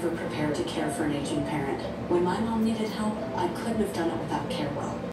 ever prepared to care for an aging parent. When my mom needed help, I couldn't have done it without Carewell.